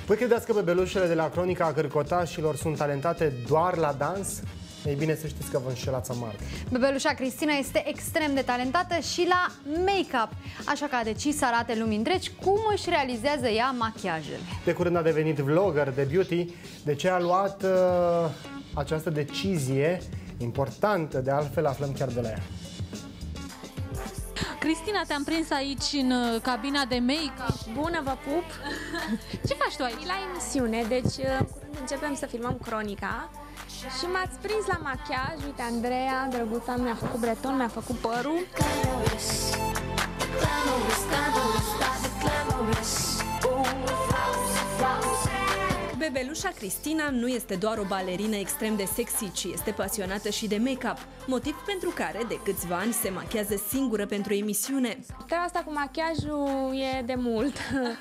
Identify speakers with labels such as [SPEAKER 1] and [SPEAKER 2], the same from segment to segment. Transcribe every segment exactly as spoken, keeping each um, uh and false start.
[SPEAKER 1] Voi credeți că bebelușele de la Cronica Cârcotașilor sunt talentate doar la dans? Ei bine, să știți că vă înșelați amar.
[SPEAKER 2] Bebelușa Cristina este extrem de talentată și la make-up, așa că a decis să arate lumii întregi cum își realizează ea machiajele.
[SPEAKER 1] De curând a devenit vlogger de beauty. De ce a luat uh, această decizie importantă? De altfel, aflăm chiar de la ea.
[SPEAKER 3] Cristina, te-am prins aici în cabina de make-up.
[SPEAKER 4] Bună, vă pup!
[SPEAKER 3] Ce faci tu aici?
[SPEAKER 4] La emisiune, deci curând începem să filmăm Cronica și m-ați prins la machiaj. Uite, Andreea, drăguța, mi-a făcut breton, mi-a făcut părul.
[SPEAKER 5] Bebelușa Cristina nu este doar o balerină extrem de sexy, ci este pasionată și de make-up, motiv pentru care de câțiva ani se machează singură pentru emisiune.
[SPEAKER 4] Treaba asta cu machiajul e de mult.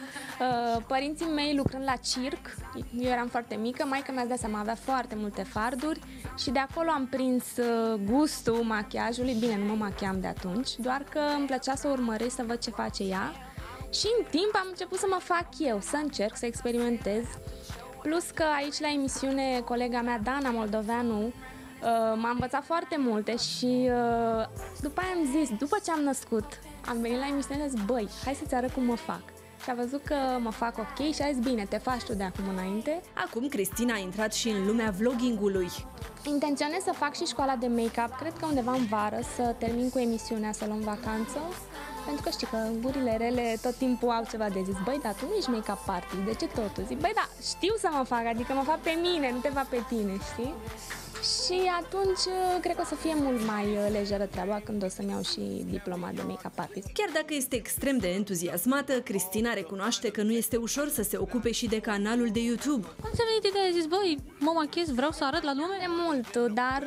[SPEAKER 4] Părinții mei lucrând la circ, eu eram foarte mică, maica mi-a dat seama, avea foarte multe farduri și de acolo am prins gustul machiajului. Bine, nu mă machiam de atunci, doar că îmi plăcea să urmăresc, să văd ce face ea și în timp am început să mă fac eu, să încerc, să experimentez. Plus că aici la emisiune colega mea, Dana Moldoveanu, m-a învățat foarte multe și după aia am zis, după ce am născut, am venit la emisiune și zis, băi, hai să-ți arăt cum mă fac. Și a văzut că mă fac ok și a zis, bine, te faci tu de acum înainte.
[SPEAKER 5] Acum Cristina a intrat și în lumea vloggingului.
[SPEAKER 4] Intenționez să fac și școala de make-up, cred că undeva în vară, să termin cu emisiunea, să luăm vacanță. Pentru că știi că gurile rele tot timpul au ceva de zis. Băi, dar tu nu ești make-up party, de ce totul? Zic, băi, da, știu să mă fac, adică mă fac pe mine, nu te fac pe tine, știi? Și atunci cred că o să fie mult mai lejeră treaba când o să-mi iau și diploma de make-up artist.
[SPEAKER 5] Chiar dacă este extrem de entuziasmată, Cristina recunoaște că nu este ușor să se ocupe și de canalul de YouTube.
[SPEAKER 3] Cum ți-a venit ideea? Zis, băi, mă machez, vreau să arăt la lume?
[SPEAKER 4] De mult, dar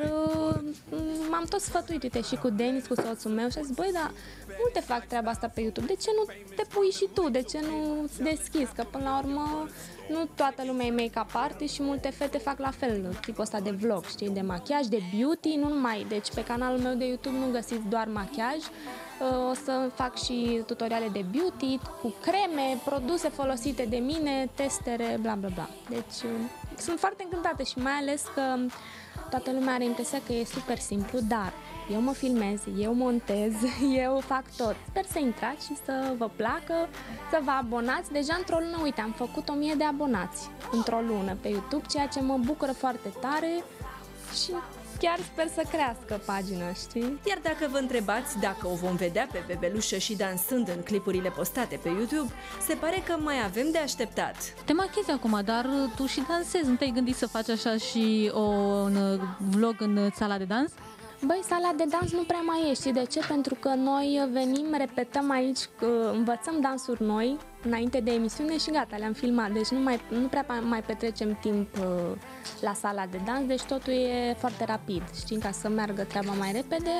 [SPEAKER 4] m-am tot sfătuit, uite, și cu Denis, cu soțul meu și a zis, băi, dar multe fac treaba asta pe YouTube, de ce nu te pui și tu, de ce nu îți deschizi, că până la urmă nu toată lumea e make-up artist și multe fete fac la fel, tipul ăsta de vlog, știi, de machiaj, de beauty, nu numai, deci pe canalul meu de YouTube nu găsiți doar machiaj, o să fac și tutoriale de beauty, cu creme, produse folosite de mine, testere, bla bla bla. Deci sunt foarte încântată și mai ales că toată lumea are impresia că e super simplu, dar eu mă filmez, eu montez, eu fac tot. Sper să intrați și să vă placă, să vă abonați. Deja într-o lună, uite, am făcut o mie de abonați într-o lună pe YouTube, ceea ce mă bucură foarte tare și chiar sper să crească pagina, știi?
[SPEAKER 5] Iar dacă vă întrebați dacă o vom vedea pe bebelușă și dansând în clipurile postate pe YouTube, se pare că mai avem de așteptat.
[SPEAKER 3] Te machezi acum, dar tu și dansezi. Nu te-ai gândit să faci așa și o, un vlog în sala de dans?
[SPEAKER 4] Băi, sala de dans nu prea mai e, știi de ce? Pentru că noi venim, repetăm aici, învățăm dansuri noi înainte de emisiune și gata, le-am filmat. Deci nu, mai, nu prea mai petrecem timp uh, la sala de dans, deci totul e foarte rapid, știi, ca să meargă treaba mai repede.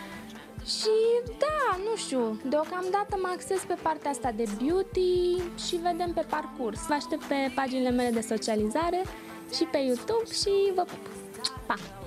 [SPEAKER 4] Și da, nu știu, deocamdată mă axez pe partea asta de beauty și vedem pe parcurs. Vă aștept pe paginile mele de socializare și pe YouTube și vă pup! Pa!